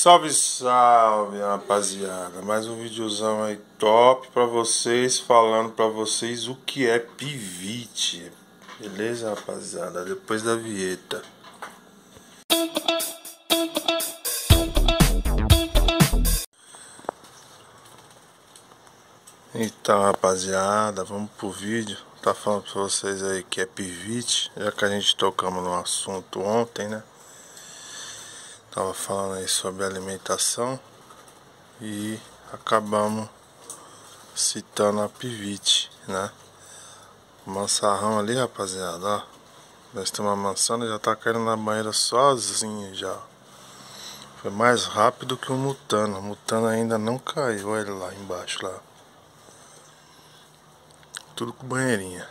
Salve, salve, rapaziada. Mais um videozão aí top pra vocês, falando pra vocês o que é pivite. Beleza, rapaziada? Depois da vinheta. Então, rapaziada, vamos pro vídeo. Tá falando pra vocês aí que é pivite, já que a gente tocamos no assunto ontem, né? Tava falando aí sobre alimentação e acabamos citando a pivite, né? O mansarrão ali, rapaziada, ó. Nós temos uma mansana, já tá caindo na banheira sozinho já. Foi mais rápido que o Mutano. O Mutano ainda não caiu, olha ele lá embaixo lá. Tudo com banheirinha.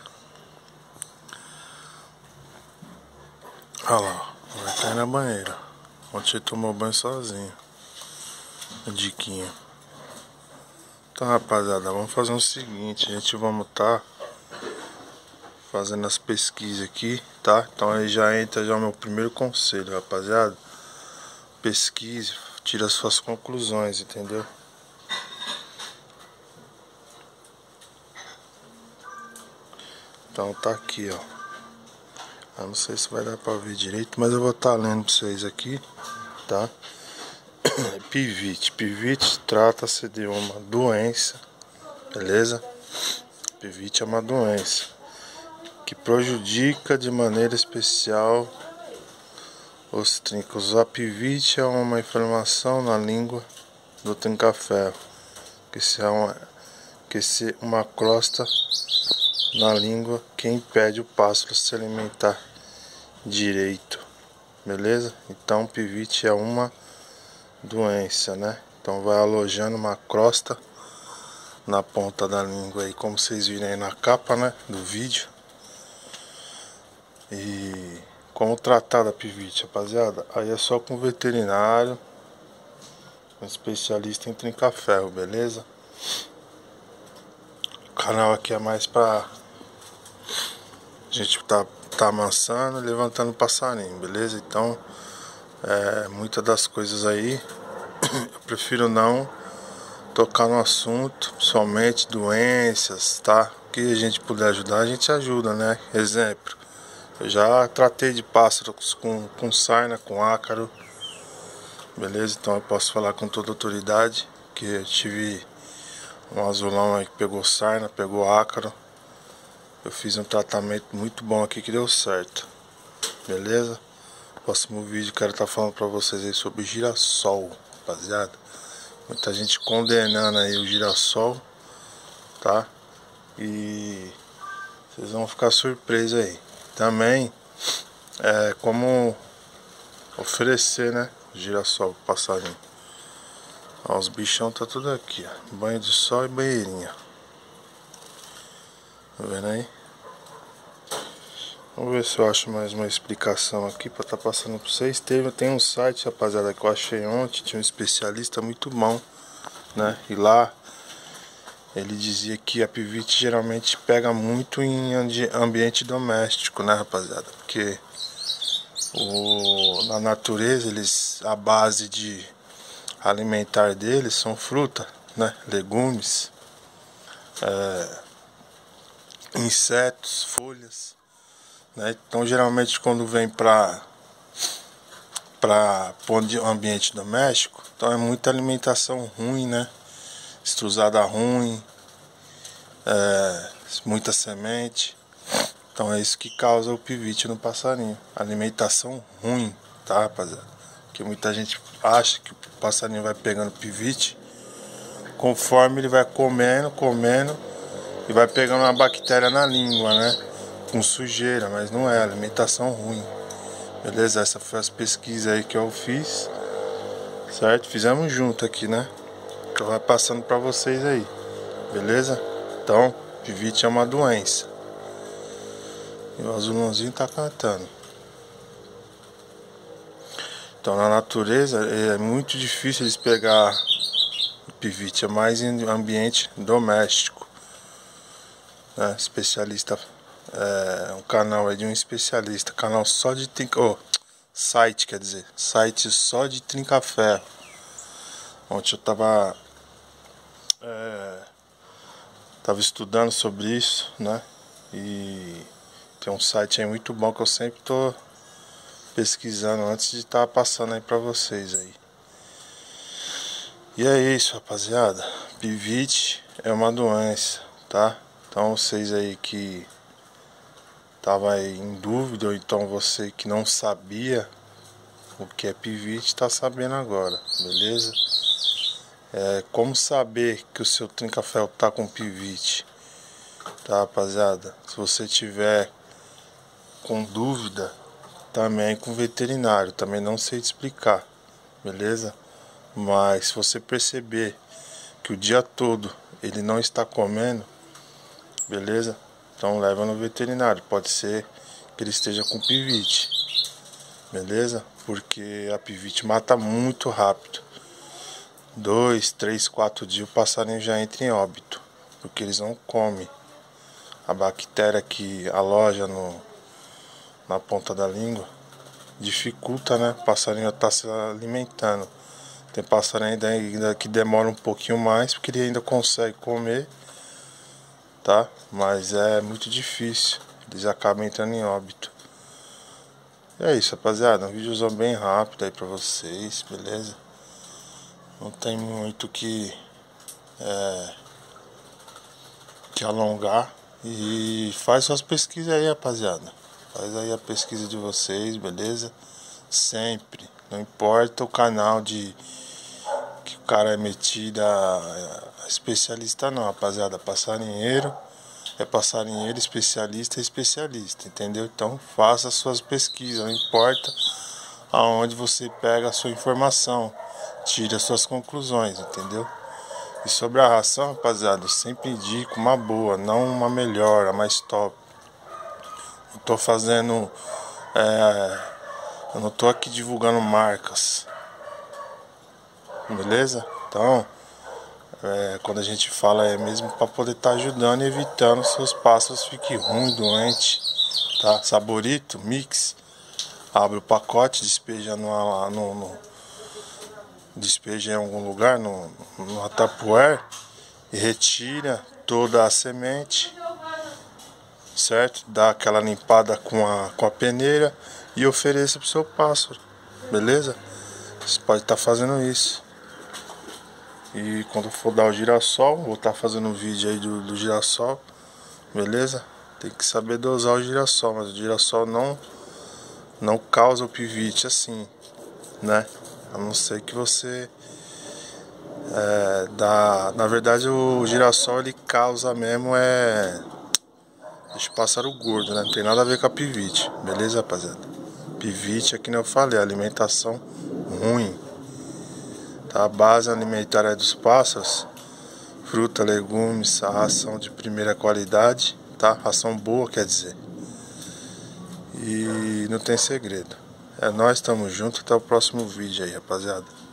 Olha lá, ó. Vai cair na banheira. Ontem ele tomou banho sozinho. Diquinha. Então, rapaziada, vamos fazer o seguinte. A gente vamos fazendo as pesquisas aqui, tá? Então aí já entra já o meu primeiro conselho, rapaziada. Pesquise, tira as suas conclusões, entendeu? Então tá aqui, ó. Eu não sei se vai dar pra ver direito, mas eu vou estar lendo pra vocês aqui, tá? Pivite. Pivite trata-se de uma doença, beleza? Pivite é uma doença que prejudica de maneira especial os trincos. A pivite é uma inflamação na língua do trinca-ferro, que se uma crosta na língua que impede o pássaro se alimentar direito, beleza? Então pivite é uma doença, né? Então vai alojando uma crosta na ponta da língua aí, como vocês viram aí na capa, né, do vídeo. E como tratar da pivite, rapaziada? Aí é só com veterinário, um especialista em trinca-ferro, beleza? O canal aqui é mais pra gente tá amansando e levantando passarinho, beleza? Então, muitas das coisas aí eu prefiro não tocar no assunto, somente doenças, tá? O que a gente puder ajudar, a gente ajuda, né? Exemplo, eu já tratei de pássaros com sarna, com ácaro, beleza? Então eu posso falar com toda autoridade que eu tive um azulão aí que pegou sarna, pegou ácaro. Eu fiz um tratamento muito bom aqui que deu certo, beleza? Próximo vídeo quero estar falando pra vocês aí sobre girassol, rapaziada. Muita gente condenando aí o girassol, tá? E vocês vão ficar surpresos aí. Também como oferecer, né, girassol pro passarinho. Ó, os bichão tá tudo aqui, ó. Banho de sol e banheirinha. Tá vendo aí? Vamos ver se eu acho mais uma explicação aqui pra tá passando pra vocês. Tem um site, rapaziada, que eu achei ontem. Tinha um especialista muito bom, né? E lá ele dizia que a pivite geralmente pega muito em ambiente doméstico, né, rapaziada? Porque na natureza, a base de alimentar deles são fruta, né? Legumes, insetos, folhas, né? Então geralmente quando vem para um ambiente doméstico, então é muita alimentação ruim, né? Estrusada ruim, muita semente. Então é isso que causa o pivite no passarinho. Alimentação ruim, tá, rapaziada? Porque muita gente acha que o passarinho vai pegando pivite conforme ele vai comendo e vai pegando uma bactéria na língua, né? Com sujeira, mas não é alimentação ruim. Beleza? Essa foi as pesquisas aí que eu fiz, certo? Fizemos junto aqui, né? Que eu vou passando pra vocês aí, beleza? Então, pivite é uma doença. E o azulãozinho tá cantando. Então na natureza é muito difícil eles pegar pivite, é mais em ambiente doméstico, né? Especialista, um canal aí de um especialista, canal só de site, quer dizer, site só de trinca-ferro, Ontem eu tava estudando sobre isso, né? E tem um site aí muito bom que eu sempre tô pesquisando antes de estar passando aí pra vocês aí. E é isso, rapaziada. Pivite é uma doença, tá? Então vocês aí que tava aí em dúvida, ou então você que não sabia o que é pivite, tá sabendo agora, beleza? Como saber que o seu trinca-ferro tá com pivite, tá, rapaziada? Se você tiver com dúvida, também com veterinário, também não sei te explicar, beleza? Mas se você perceber que o dia todo ele não está comendo, beleza? Então leva no veterinário, pode ser que ele esteja com pivite, beleza? Porque a pivite mata muito rápido. 2, 3, 4 dias o passarinho já entra em óbito, porque eles não comem. A bactéria que aloja na ponta da língua dificulta, né? O passarinho está se alimentando. Tem passarinho ainda que demora um pouquinho mais, porque ele ainda consegue comer, tá? Mas é muito difícil, eles acabam entrando em óbito. E é isso, rapaziada, um vídeozão bem rápido aí pra vocês, beleza? Não tem muito que alongar. E faz suas pesquisas aí, rapaziada. Faz aí a pesquisa de vocês, beleza? Sempre, não importa o canal que o cara é metido a especialista não, rapaziada. Passarinheiro é passarinheiro, especialista é especialista, entendeu? Então faça suas pesquisas, não importa aonde você pega a sua informação, tire as suas conclusões, entendeu? E sobre a ração, rapaziada, eu sempre indico uma boa, não uma melhor, a mais top. Eu tô fazendo, eu não tô aqui divulgando marcas, beleza? Então, quando a gente fala é mesmo para poder estar ajudando e evitando seus pássaros fiquem ruins, doentes, tá? Saborito, mix, abre o pacote, despeja despeja em algum lugar, no Tupperware, e retira toda a semente, certo? Dá aquela limpada com a peneira e ofereça pro seu pássaro, beleza? Você pode estar fazendo isso. E quando for dar o girassol, vou estar fazendo um vídeo aí do girassol, beleza? Tem que saber dosar o girassol, mas o girassol não causa o pivite assim, né? A não ser que você na verdade o girassol ele causa mesmo deixa o pássaro gordo, né? Não tem nada a ver com a pivite, beleza, rapaziada? Pivite é que nem eu falei, alimentação ruim, tá? A base alimentar dos pássaros, fruta, legumes, a ração de primeira qualidade, tá? Ração boa, quer dizer. E não tem segredo. É nóis, tamo junto, até o próximo vídeo aí, rapaziada.